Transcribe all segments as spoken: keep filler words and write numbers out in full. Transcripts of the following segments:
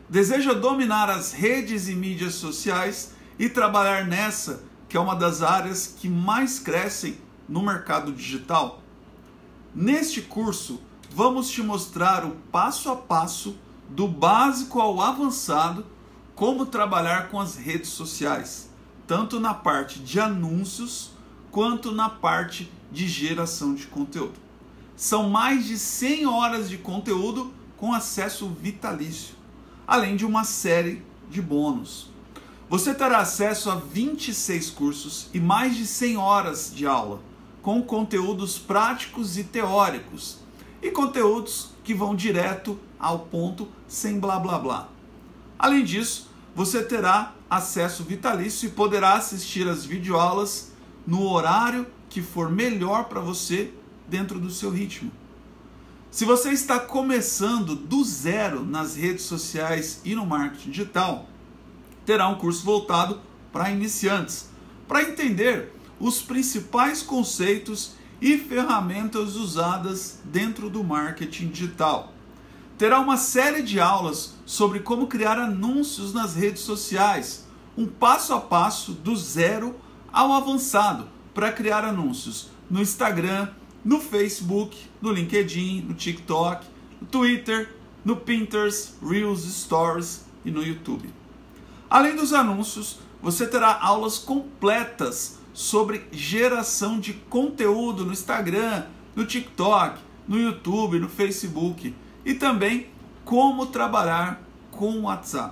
Deseja dominar as redes e mídias sociais e trabalhar nessa, que é uma das áreas que mais crescem no mercado digital? Neste curso, vamos te mostrar o passo a passo, do básico ao avançado, como trabalhar com as redes sociais, tanto na parte de anúncios, quanto na parte de geração de conteúdo. São mais de cem horas de conteúdo com acesso vitalício, além de uma série de bônus. Você terá acesso a vinte e seis cursos e mais de cem horas de aula, com conteúdos práticos e teóricos, e conteúdos que vão direto ao ponto, sem blá blá blá. Além disso, você terá acesso vitalício e poderá assistir as videoaulas no horário que for melhor para você, dentro do seu ritmo. Se você está começando do zero nas redes sociais e no marketing digital, terá um curso voltado para iniciantes, para entender os principais conceitos e ferramentas usadas dentro do marketing digital. Terá uma série de aulas sobre como criar anúncios nas redes sociais, um passo a passo do zero ao avançado para criar anúncios no Instagram, no Facebook, no LinkedIn, no TikTok, no Twitter, no Pinterest, Reels, Stories e no YouTube. Além dos anúncios, você terá aulas completas sobre geração de conteúdo no Instagram, no TikTok, no YouTube, no Facebook e também como trabalhar com o WhatsApp.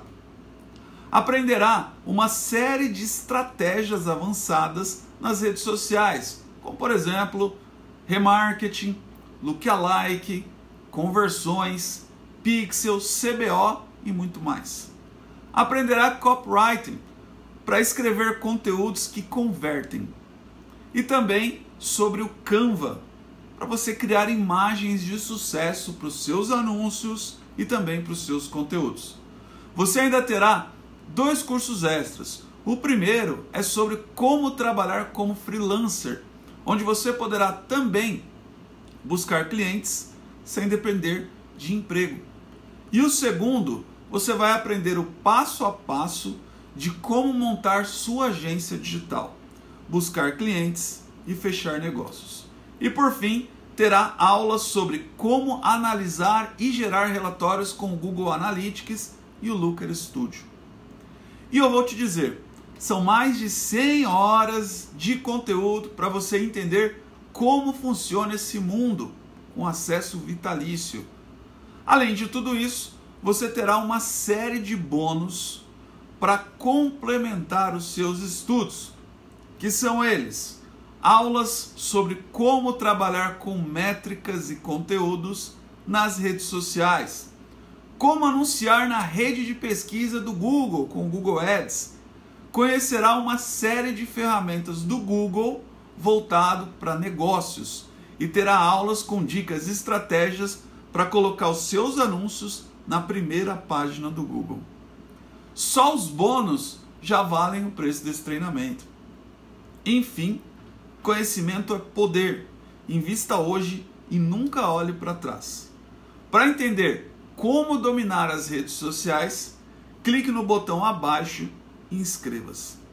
Aprenderá uma série de estratégias avançadas nas redes sociais, como por exemplo, remarketing, lookalike, conversões, pixels, C B O e muito mais. Aprenderá copywriting para escrever conteúdos que convertem. E também sobre o Canva, para você criar imagens de sucesso para os seus anúncios e também para os seus conteúdos. Você ainda terá dois cursos extras. O primeiro é sobre como trabalhar como freelancer, onde você poderá também buscar clientes sem depender de emprego. E o segundo, você vai aprender o passo a passo de como montar sua agência digital, buscar clientes e fechar negócios. E por fim, terá aulas sobre como analisar e gerar relatórios com o Google Analytics e o Looker Studio. E eu vou te dizer, são mais de cem horas de conteúdo para você entender como funciona esse mundo com acesso vitalício. Além de tudo isso, você terá uma série de bônus para complementar os seus estudos, que são eles: aulas sobre como trabalhar com métricas e conteúdos nas redes sociais, como anunciar na rede de pesquisa do Google com o Google Ads. Conhecerá uma série de ferramentas do Google voltado para negócios e terá aulas com dicas e estratégias para colocar os seus anúncios na primeira página do Google. Só os bônus já valem o preço desse treinamento. Enfim, conhecimento é poder. Invista hoje e nunca olhe para trás. Para entender como dominar as redes sociais, clique no botão abaixo e inscreva-se.